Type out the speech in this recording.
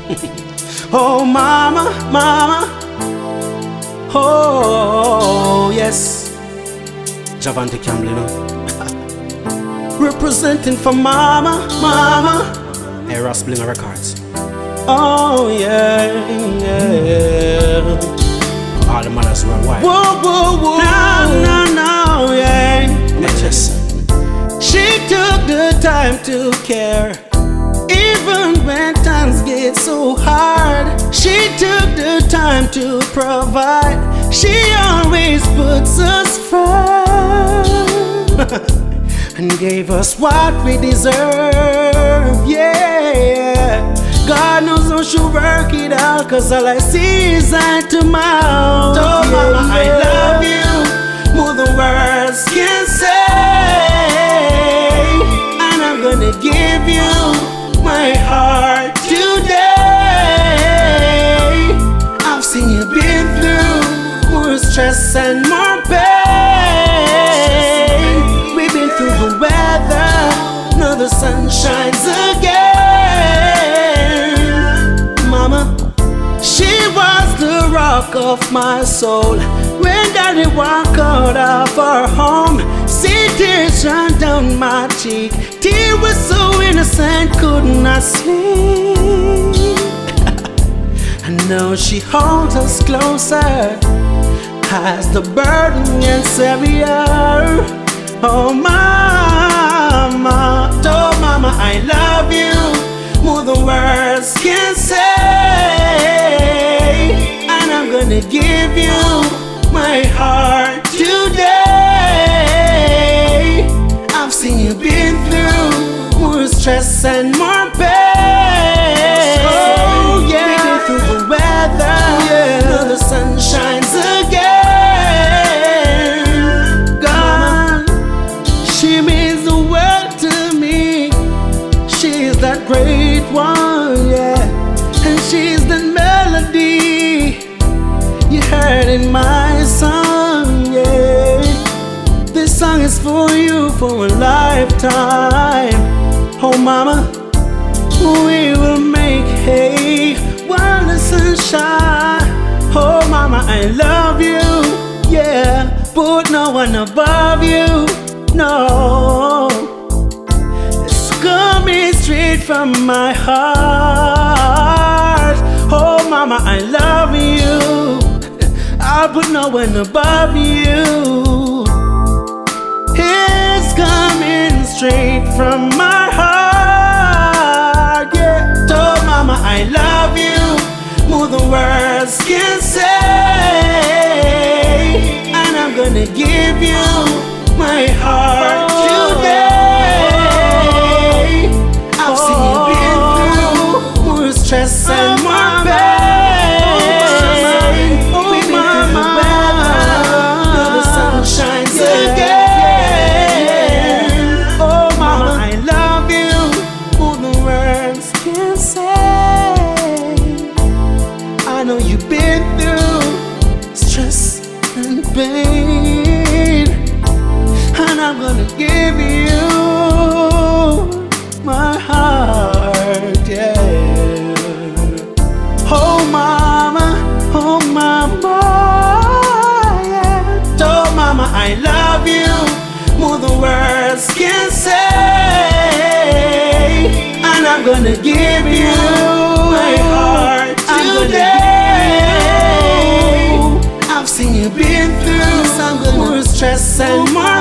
Oh, mama, mama. Oh, yes. Javante Campbell, you know. Representing for mama, mama. Eros Blinger Records. Oh, yeah, yeah. All the mothers worldwide. Whoa, whoa, whoa. No, no, no, yeah. Just. She took the time to care, even when times get so hard. She took the time to provide. She always puts us first and gave us what we deserve, yeah. God knows how she'll work it out, 'cause all I see is eye to mouth. Oh, yeah, mama, yeah. I love you more than words can say. And I'm gonna give you my heart today. I've seen you been through more stress and more pain. We've been through the weather, now the sun shines again. Mama, she was the rock of my soul. When daddy walked out of our home, see tears run down my cheek. Tears were so innocent, could not sleep. And now she holds us closer as the burden gets heavier. Oh, mama, oh, mama, I love you more than words can say. And I'm gonna give you my heart today. I've seen you been through more stress and more pain. Oh, yeah. We've been through the weather, Yeah. now the sun shines again. God, she means the world to me. She's that great one, yeah. And she's the melody you heard in my song, yeah. This song is for you for a lifetime. Oh, mama, we will make hay while the sun shines. Oh, mama, I love you, yeah. Put no one above you, no. It's coming straight from my heart. Oh, mama, I love you. I'll put no one above you. It's coming straight from my heart, yeah. Oh, mama, I love you more than words can say. And I'm gonna give you my heart today. I've seen you been through more stress and more pain. We've been through the weather, now the sun shines again. Oh, mama, I love you more than words can say. I know you've been through stress and pain, and I'm gonna give you my heart, yeah. Oh, mama, yeah. Oh, mama, I love you more than words can say. And I'm gonna give you my heart today. I've seen you been through more stress and more